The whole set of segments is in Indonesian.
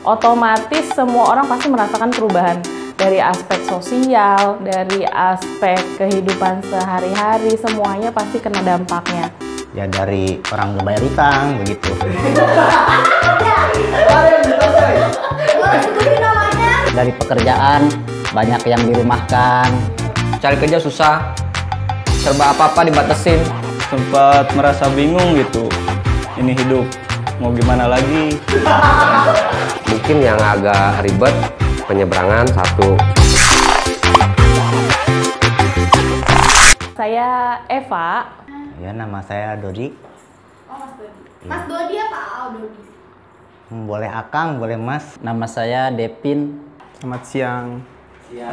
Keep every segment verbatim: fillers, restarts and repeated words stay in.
otomatis semua orang pasti merasakan perubahan dari aspek sosial, dari aspek kehidupan sehari-hari, semuanya pasti kena dampaknya. Ya dari orang nggak bayar utang begitu. Dari pekerjaan banyak yang dirumahkan. Cari kerja susah, serba apa-apa dibatesin. Sempat merasa bingung gitu, ini hidup mau gimana lagi. Mungkin yang agak ribet penyeberangan satu. Saya Eva. Ya, nama saya Dodi. Oh, Mas Dodi. Mas Dodi apa? Oh, Dodi. Hmm, boleh Akang, boleh Mas. Nama saya Depin. Selamat siang. Siang.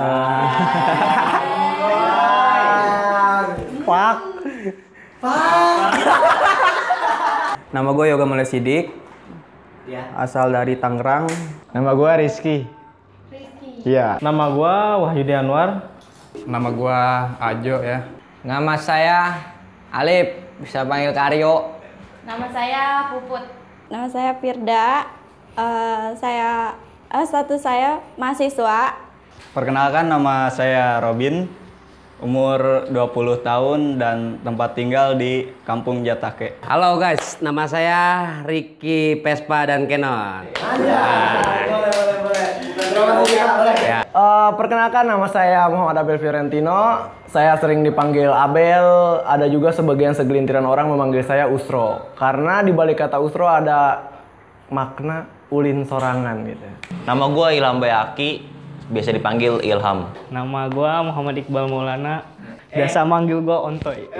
Pak. Pak. Nama gue Yoga Mulai Sidik. Ya. Asal dari Tangerang. Nama gue Rizky. Rizky. Iya. Nama gue Wahyudi Anwar. Nama gua Ajo ya. Nama saya Alip, bisa panggil Karyo. Nama saya Puput. Nama saya Firda. Uh, saya uh, status saya mahasiswa. Perkenalkan, nama saya Robin. Umur dua puluh tahun dan tempat tinggal di Kampung Jatake. Halo guys, nama saya Ricky Vespa dan Kenon. Ya. Uh, perkenalkan, nama saya Muhammad Abel Fiorentino. Saya sering dipanggil Abel. Ada juga sebagian segelintiran orang memanggil saya Usro. Karena di balik kata Usro ada makna ulin sorangan gitu. Nama gue Ilham Bayaki, biasa dipanggil Ilham. Nama gue Muhammad Iqbal Maulana, biasa manggil gue Ontoy.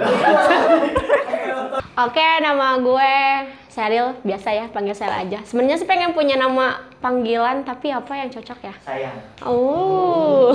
Oke, nama gue Sheryl, biasa ya panggil Sheryl aja. Sebenarnya sih pengen punya nama panggilan, tapi apa yang cocok ya? Sayang. Oh.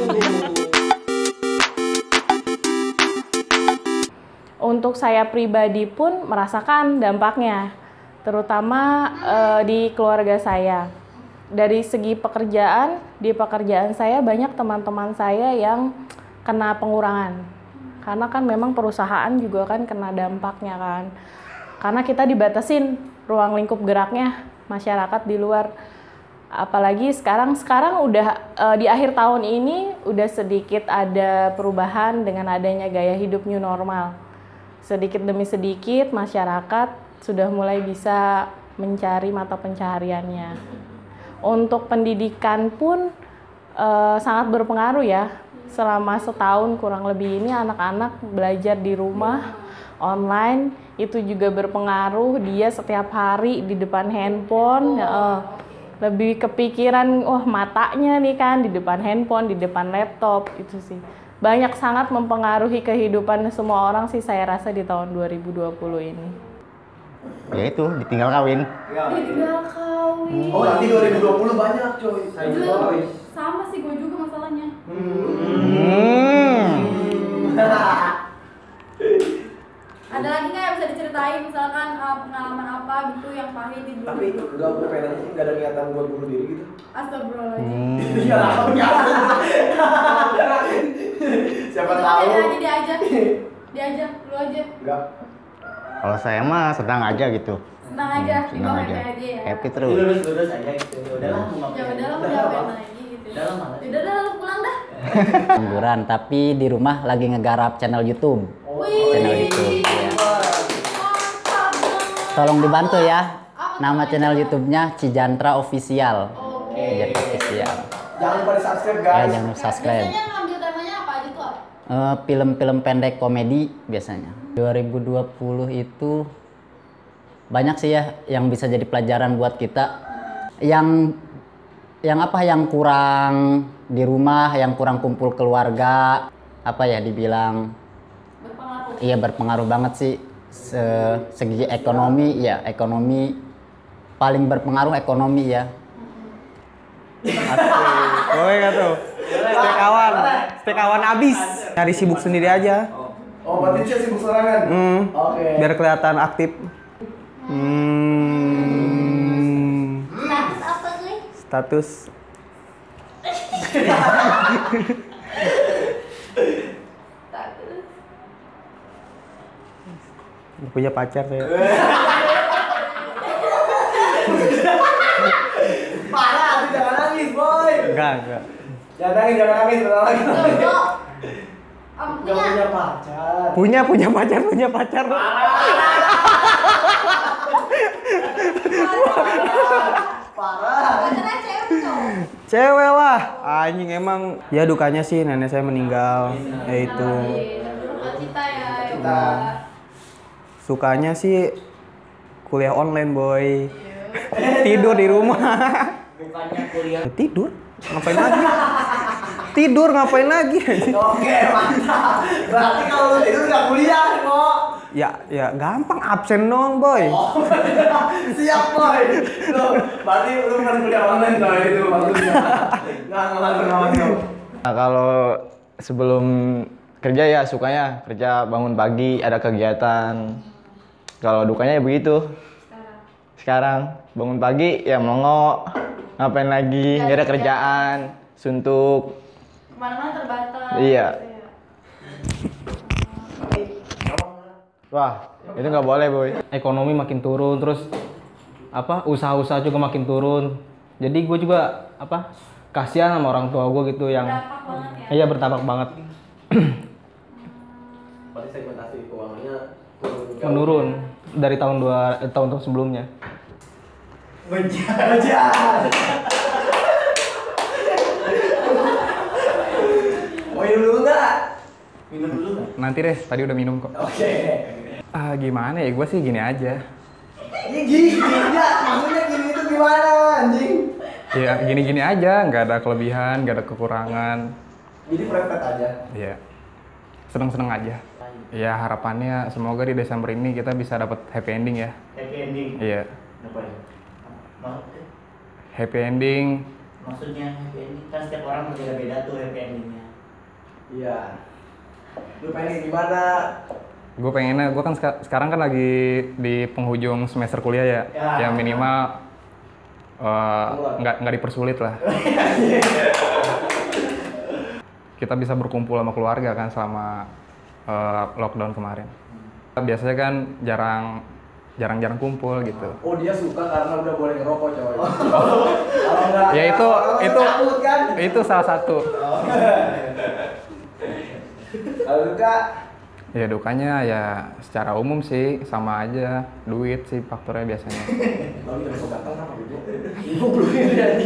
Untuk saya pribadi pun merasakan dampaknya, terutama uh, di keluarga saya. Dari segi pekerjaan, di pekerjaan saya banyak teman-teman saya yang kena pengurangan. Karena kan memang perusahaan juga kan kena dampaknya kan. Karena kita dibatasin ruang lingkup geraknya masyarakat di luar. Apalagi sekarang sekarang udah uh, di akhir tahun ini udah sedikit ada perubahan dengan adanya gaya hidup new normal. Sedikit demi sedikit masyarakat sudah mulai bisa mencari mata pencahariannya. Untuk pendidikan pun uh, sangat berpengaruh ya. Selama setahun kurang lebih ini anak-anak belajar di rumah online, itu juga berpengaruh. Dia setiap hari di depan handphone, uh, lebih kepikiran, wah matanya nih kan di depan handphone, di depan laptop, itu sih. Banyak sangat mempengaruhi kehidupan semua orang sih saya rasa di tahun dua ribu dua puluh ini. Ya itu, ditinggal kawin. Ditinggal kawin. Oh, nanti dua ribu dua puluh banyak coy. Saya juga. Sama sih gue juga masalahnya. Hmm. Ada lagi nggak yang bisa diceritain, misalkan uh, pengalaman apa gitu yang pahit di dulu? Tapi enggak, bedanya sih nggak ada niatan buat bunuh diri gitu. Astagfirullahaladzim. Ya lah, siapa tahu. Aja diajak, diajak lu aja. Enggak. Kalau saya mah sedang aja gitu. Senang aja, Hmm, senang dibawa aja. happy aja ya. Happy terus. Lurus lurus aja gitu. Ya udahlah, mau Ya ngapain? udahlah, mau ngapain lagi gitu. Udah lah, malas. Udah dah, lu pulang dah. Pengangguran, tapi di rumah lagi ngegarap channel YouTube. Wih. Channel YouTube. Ya. Tolong dibantu ya. Nama channel YouTube-nya Cijantra Official. Oke. Cijantra Official. Jangan lupa di subscribe guys. Ya, jangan lupa subscribe. Biasanya ngambil temanya apa aja tuh? Eh, film-film pendek komedi biasanya. dua ribu dua puluh itu banyak sih ya yang bisa jadi pelajaran buat kita. Yang yang apa yang kurang di rumah, yang kurang kumpul keluarga, apa ya dibilang Berpengaruh. iya berpengaruh banget sih. Se segi ekonomi ya, ekonomi paling berpengaruh ekonomi ya. Asik. Boleh nggak tuh? Stay kawan, stay kawan abis. Nyari sibuk sendiri aja. Oh, berarti dia sibuk sorangan. Hmm. Oke. Biar kelihatan aktif. Hmm. Status apa nih? Status. Status. Punya pacar saya. Parah, tuh jangan nangis, boy. Enggak, enggak. Jangan nangis, jangan nangis, bentar lagi. Loh, Om, Gak punya. punya pacar. Punya, punya pacar, punya pacar. Parah. Pacarnya cewek cowok. Cewek lah. Anjing emang. Ya dukanya sih nenek saya meninggal. Ya itu. Cita ya, ya Cita. udah. Sukanya sih kuliah online, boy. Tidur di rumah. Bukannya kuliah. Ya, tidur. Ngapain lagi? Tidur ngapain lagi? Oke, mantap. Berarti kalau lu tidur nggak kuliah, kok. Ya, ya gampang absen dong, boy. Oh, siap, boy. Lu, berarti lu kan kuliah online coy itu maksudnya. Nggak, nggak masuk, nggak masuk. Nah, kalau sebelum kerja ya sukanya kerja bangun pagi ada kegiatan. Kalau dukanya ya begitu. Sekarang bangun pagi ya melongo, ngapain lagi, nggak ada kerjaan, suntuk. Kemana-mana terbatas. Iya. Wah, itu nggak boleh, boy. Ekonomi makin turun, terus apa usaha-usaha juga makin turun. Jadi gue juga apa kasihan sama orang tua gue gitu yang Berdampak banget ya. iya berdampak banget Berarti segmentasi keuangannya menurun dari tahun dua eh, tahun-tahun sebelumnya. Bejar, bejar. Mau minum dulu nggak? Minum dulu nggak? Nanti deh, tadi udah minum kok. Oke. Ah, gimana ya? Gue sih gini aja. Ini gini, gini ya. Maksudnya gini itu gimana, anjing? Ya, gini-gini aja, nggak ada kelebihan, nggak ada kekurangan. Jadi private aja. Iya. Seneng-seneng aja. Ya, harapannya semoga di Desember ini kita bisa dapat happy ending ya. Happy ending. Iya. Apa ya? Maksudnya? Happy ending. Maksudnya happy ending kan setiap orang berbeda-beda tuh happy endingnya. Iya. Lu pengen gimana? Gue pengennya, gue kan seka- sekarang kan lagi di penghujung semester kuliah ya. Ya. Yang minimal eh, nggak nggak dipersulit lah. Kita bisa berkumpul sama keluarga kan selama eh, lockdown kemarin. Biasanya kan jarang jarang-jarang kumpul gitu. Oh, dia suka karena udah boleh ngerokok, coy. Kalau enggak Ya itu kalau itu cabut kan. itu salah satu. Kalau suka Ya dukanya ya secara umum sih sama aja, duit sih faktornya biasanya. kalau kita besok datang sama ibu. Ibu belum ini.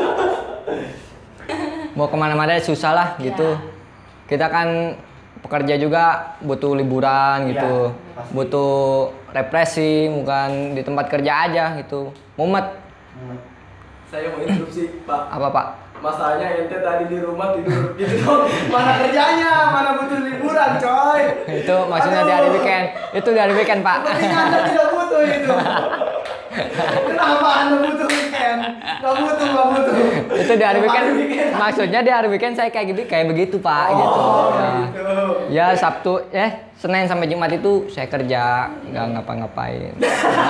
Mau kemana-mana susah lah gitu. Kita kan pekerja juga butuh liburan gitu, pasti. butuh refreshing, bukan di tempat kerja aja gitu. Mumet. Saya mau interupsi, Pak. Apa Pak? Masalahnya ente tadi di rumah tidur gitu dong. Mana kerjanya? Mana butuh liburan, coy? Itu maksudnya di hari weekend. Itu di hari weekend Pak. Sepertinya Anda tidak butuh itu. Kenapa Anda butuh weekend? Gak butuh, gak butuh. Itu di hari weekend. Hari weekend. Maksudnya di hari weekend saya kayak gitu, kayak begitu Pak Oh, gitu. Ya. gitu. Ya Sabtu, eh Senin sampai Jumat itu saya kerja, nggak ngapa-ngapain.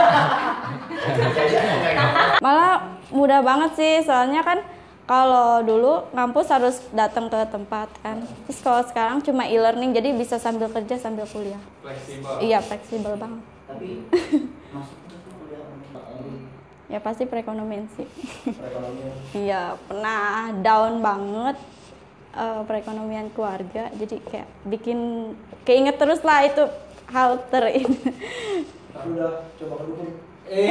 Malah mudah banget sih, soalnya kan kalau dulu ngampus harus datang ke tempat kan. Terus kalau sekarang cuma e-learning, jadi bisa sambil kerja sambil kuliah. Fleksibel. Iya, fleksibel banget. Tapi maksudnya tuh kuliah online. Ya pasti perekonomian sih. Perekonomian. Iya, pernah down banget eh, perekonomian keluarga. Jadi kayak bikin keinget terus lah itu hal terin. Aku udah coba ke dukun. Eh.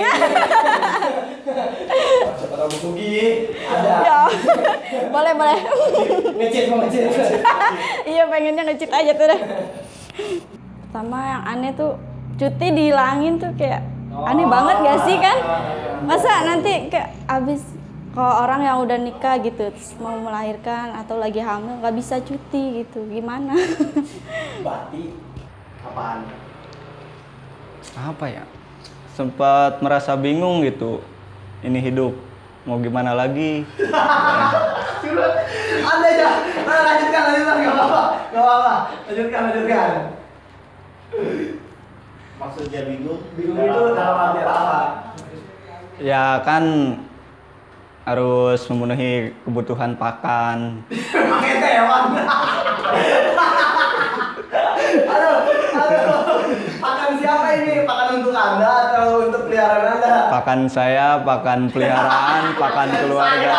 Coba buku gigi. Ada. Ya, boleh boleh. Ngecit mau ngecit. Iya pengennya ngecit aja tuh deh. Sama yang aneh tuh cuti dihilangin tuh kayak aneh banget gak sih kan? Masa nanti kayak abis kalau orang yang udah nikah gitu terus mau melahirkan atau lagi hamil nggak bisa cuti gitu gimana? Berarti apaan? Apa ya? Sempat merasa bingung gitu. Ini hidup mau gimana lagi? Anda aja. Nah, lanjutkan, lanjutkan, nggak apa-apa, nggak apa-apa. Lanjutkan, lanjutkan. Maksudnya bingung? Bingung itu dalam arti apa? Ya kan harus memenuhi kebutuhan pakan. Pakai hewan. Aduh, aduh. Pakan siapa ini? Pakan untuk Anda atau untuk peliharaan Anda? pakan saya, pakan peliharaan, pakan keluarga.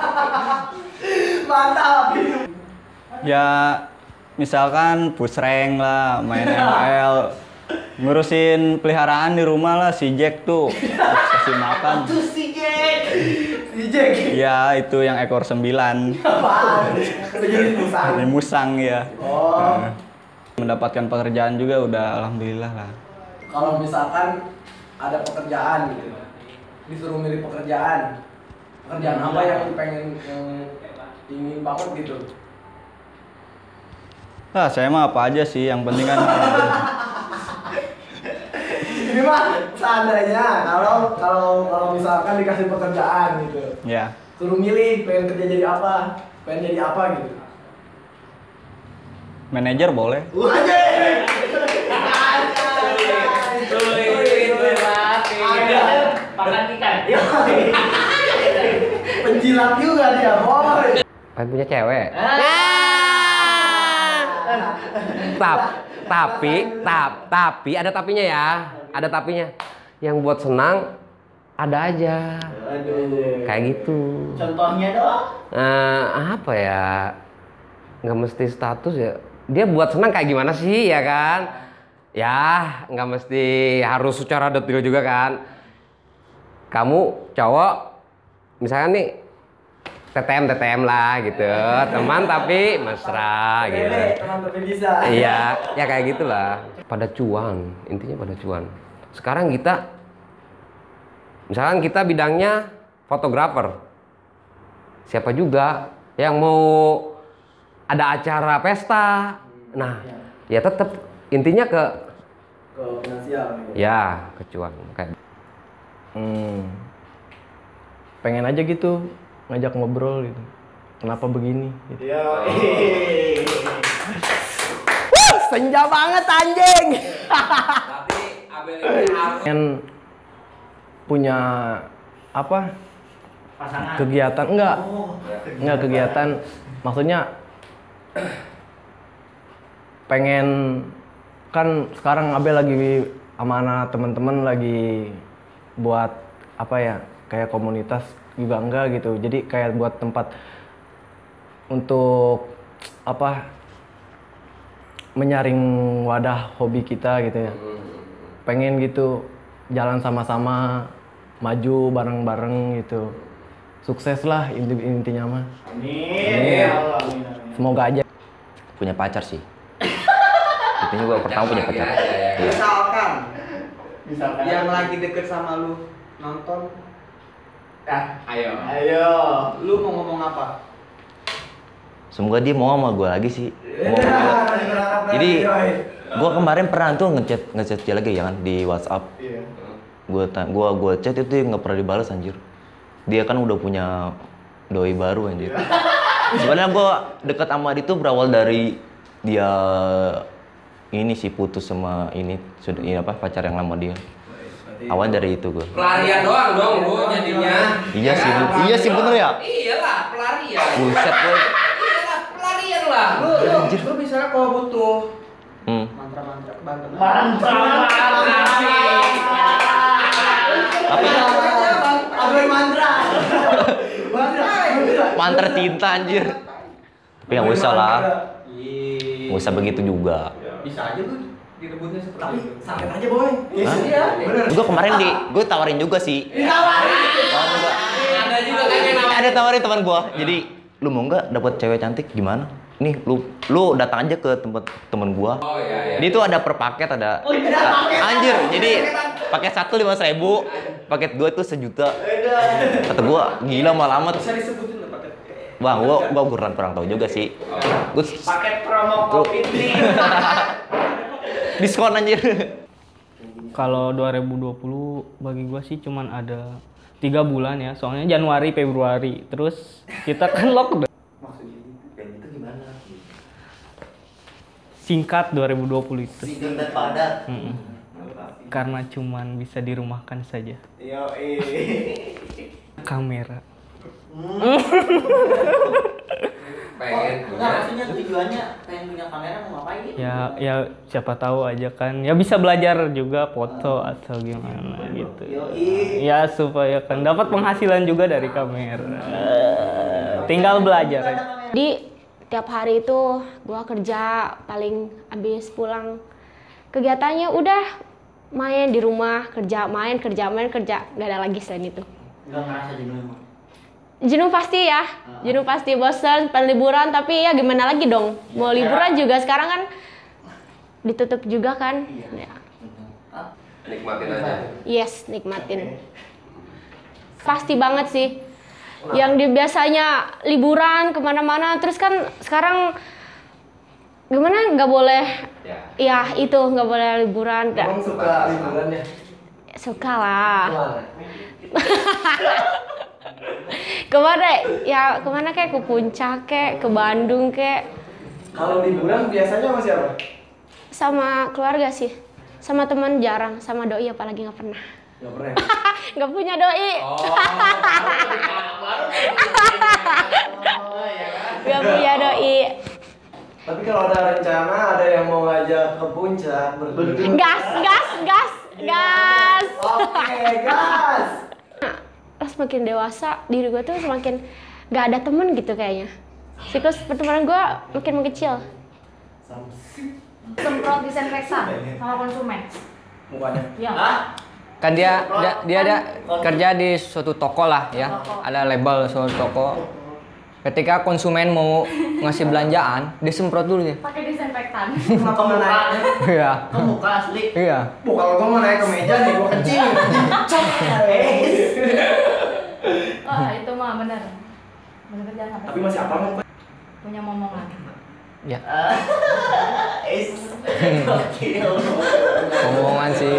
Mantap. Ya misalkan push rank lah, main M L, ngurusin peliharaan di rumah lah, si Jack tuh kasih makan. Itu si Jack. Si Jack. Ya itu yang ekor sembilan. Apaan? Jadi musang. Ini musang ya. Oh. Nah, mendapatkan pekerjaan juga udah alhamdulillah lah. Kalau misalkan ada pekerjaan gitu, disuruh milih pekerjaan, pekerjaan apa yang pengen yang ingin banget gitu? Ah, saya mah apa aja sih, yang penting kan. Ini mah seandainya kalau kalau kalau misalkan dikasih pekerjaan gitu, Ya. suruh milih pengen kerja jadi apa, pengen jadi apa gitu. Manajer boleh. Makan ikan. Penjilat juga dia, boy. Pengen punya cewek. Tap, tapi, tap, tapi ada tapinya ya, ada tapinya. Yang buat senang ada aja. Kayak gitu. Contohnya dong. Eh, apa ya? Nggak mesti status ya. Dia buat senang kayak gimana sih ya kan? Ya, nggak mesti harus secara detail juga kan. Kamu cowok, misalkan nih T T M T T M lah gitu, teman tapi mesra gitu. Teman tapi bisa. Iya, ya kayak gitulah. Pada cuan, intinya pada cuan. Sekarang kita, misalkan kita bidangnya fotografer, siapa juga yang mau ada acara pesta, nah ya tetap intinya ke Ke finansial. Gitu. ya ke cuan kayak. Hmm. Pengen aja gitu ngajak ngobrol gitu. Kenapa begini? Gitu. Wah, senja banget anjing. Pengen punya apa? Pasangan. Kegiatan enggak? Enggak kegiatan. Maksudnya pengen kan sekarang Abel lagi sama anak teman-teman lagi buat apa ya, kayak komunitas juga enggak gitu, jadi kayak buat tempat untuk apa, menyaring wadah hobi kita gitu ya. Pengen gitu jalan sama-sama, maju bareng-bareng gitu, sukses lah inti intinya mah. Amin. Semoga aja Punya pacar sih. Itu juga pertama punya pacar. Iya. Misalkan, misalkan yang lagi deket sama lu nonton, ah, ayo, ayo, lu mau ngomong apa? Semoga dia mau sama gue lagi sih. Mau sama gua. Jadi gue kemarin pernah tuh ngechat ngechat dia lagi ya kan di WhatsApp. Gue gua gua chat itu nggak pernah dibalas anjir. Dia kan udah punya doi baru anjir. Sebenarnya gue deket sama dia tuh berawal dari dia ini sih putus sama ini sudah ini apa pacar yang lama dia. Awal dari itu gue. Pelarian doang dong lu jadinya. Iya sih, iya sih bener ya. Iyalah pelarian. Buset gue. Iyalah pelarian lah. Lu, lu, lu misalnya kalau butuh Hmm. mantra-mantra kebantu. Mantra-mantra. Tapi Apa mantra? Mantra. mantra cinta anjir. Tapi nggak usah lah. Nggak usah begitu juga. Bisa aja lu direbutnya seperti itu. Sakit aja boy. Iya, bener. Gue kemarin di, gue tawarin juga sih. Ditawarin. Ada juga kan yang namanya. Ada tawarin teman gue. Jadi lu mau nggak dapat cewek cantik gimana? Nih lu lu datang aja ke tempat temen gue. Oh iya iya. Jadi itu ada per paket ada. Oh, iya, ada paket. Anjir, jadi paket satu lima ribu, paket dua itu sejuta. Kata gue gila malah amat. Bisa disebutin nggak paket? Wah, gua gua kurang kurang tahu juga sih. Gua Paket promo kopi nih. diskon anjir. Kalau dua ribu dua puluh bagi gua sih cuman ada tiga bulan ya, soalnya Januari, Februari, terus kita kan lockdown. Maksudnya yang itu gimana? Singkat dua ribu dua puluh itu. Singkat dan padat. Mm-mm. Karena cuman bisa dirumahkan saja. Yo eh. Kamera. pengen Oh, enggak, maksudnya tujuannya pengen punya kamera mau ngapain gitu? Ya ya siapa tahu aja kan. Ya bisa belajar juga foto atau gimana gitu. Ya supaya kan dapat penghasilan juga dari kamera. Tinggal belajar aja. Di tiap hari itu gua kerja, paling habis pulang kegiatannya udah main di rumah, kerja, main, kerja, main, kerja, gak ada lagi selain itu. Enggak ngerasa jenuh emang? Jenuh pasti ya, jenuh pasti, bosan, pengen liburan, tapi ya gimana lagi dong, mau liburan juga sekarang kan ditutup juga kan. Ya. Nikmatin aja. Yes, nikmatin. Pasti banget sih. Yang di biasanya liburan kemana-mana, terus kan sekarang gimana nggak boleh, ya itu nggak boleh liburan. Emang suka liburan ya? Suka lah. Kemana ya, kemana kayak ke puncak kayak ke Bandung kayak. Kalau liburan biasanya sama siapa? Sama keluarga sih, sama teman jarang, sama doi apalagi nggak pernah. Nggak pernah. Nggak punya doi. Nggak punya doi. Tapi kalau ada rencana, ada yang mau ngajak ke puncak berdua. Gas, gas, gas, gas. Oke, gas. Nah, semakin dewasa, diri gue tuh semakin gak ada temen gitu kayaknya. Siklus pertemanan gue makin mengecil. Semprot disinfektan sama konsumen. Mukanya. Iya. Kan dia dia, dia ada kerja di suatu toko lah ya, ada label suatu toko. Ketika konsumen mau ngasih belanjaan, disemprot dulu ya. Pakai disinfektan. Kenapa mau naik? Iya. Ke muka asli. Iya. Bu, kalau gua mau naik ke meja nih, gua kencing. Oh, itu mah benar. Benar kerjaan sampai. Tapi masih apa mau? Punya momongan. Ya. Es. Gokil. Omongan sih.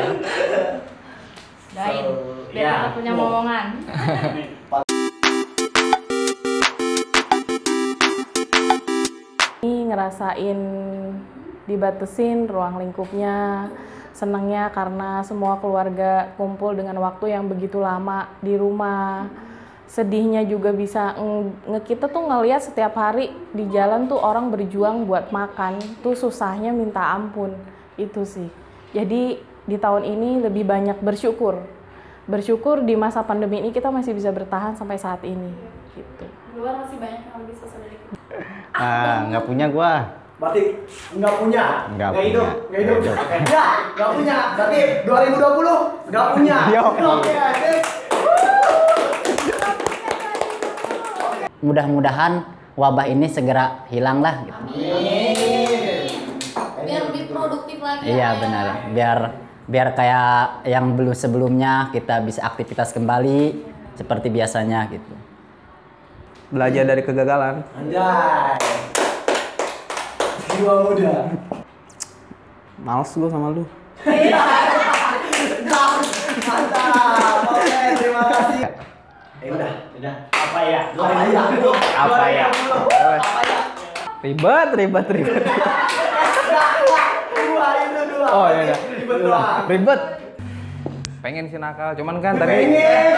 Dain. Biar ya. kita punya momongan. Ini ngerasain dibatasin ruang lingkupnya, senangnya karena semua keluarga kumpul dengan waktu yang begitu lama di rumah. Sedihnya juga bisa nge kita tuh ngelihat setiap hari di jalan tuh orang berjuang buat makan, tuh susahnya minta ampun, itu sih. Jadi di tahun ini lebih banyak bersyukur. Bersyukur di masa pandemi ini kita masih bisa bertahan sampai saat ini gitu. Luar masih banyak yang lebih susah dari kita. Ah, nggak punya gua. Berarti nggak punya? Nggak Nggak hidup? punya. Nggak hidup? Nggak Oke. Ya, nggak punya. Berarti dua ribu dua puluh nggak punya. Yo. Oke, asik. Mudah-mudahan wabah ini segera hilang lah gitu. Biar lebih produktif lagi. Iya ya. benar. Biar biar kayak yang belum sebelumnya kita bisa aktivitas kembali seperti biasanya gitu. Belajar dari kegagalan. Anjay. Jiwa muda. Males gue sama lu. Mantap. Oke, terima kasih. Eh udah, Udah. Apa ya? apa ya? Apa ya? Apa ya? Ribet, ribet, ribet. Dua itu dua. Oh iya, iya. Ribet doang. Ribet. Pengen sih nakal, cuman kan tadi. Pengen.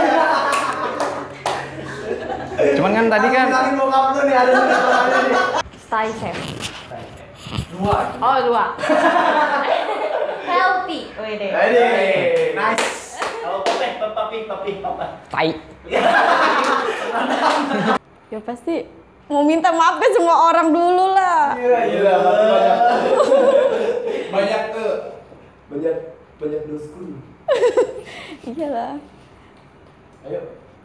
Cuman kan tadi kan Kenalin bokap lu nih, ada di orangnya nih. Stay chef. Dua. Oh, dua. Healthy. Wede. Ready. Nice. Kalau papi, papi, papi, papi. tai. Ya pasti mau minta maaf ke semua orang dulu lah. Gila, gila, pasti banyak. Banyak tuh. Banyak banyak dosku. Iyalah. Ayo.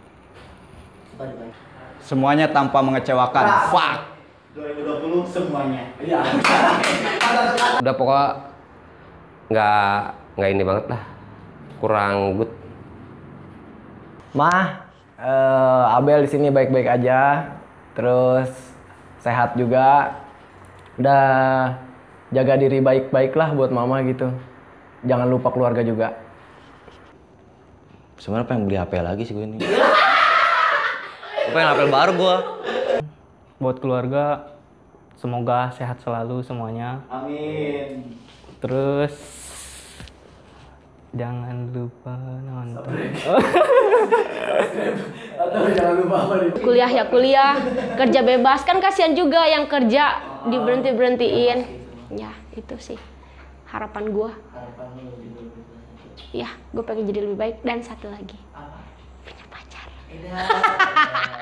Semuanya tanpa mengecewakan. Fuck. dua ribu dua puluh semuanya. Iya. Udah pokoknya nggak nggak ini banget lah, kurang good. Mah, eh, Abel di sini baik-baik aja, terus sehat juga. Udah jaga diri baik-baik lah buat mama gitu. Jangan lupa keluarga juga. Sebenarnya pengen beli H P lagi sih gue ini. Gue pengen H P baru gue. Buat keluarga, semoga sehat selalu semuanya. Amin. Terus Jangan lupa nonton. Atau jangan lupa apa nih? Kuliah ya kuliah, kerja bebas kan kasihan juga yang kerja diberhenti berhentiin. Ya itu sih harapan gue. Ya gue pengen jadi lebih baik dan satu lagi punya pacar.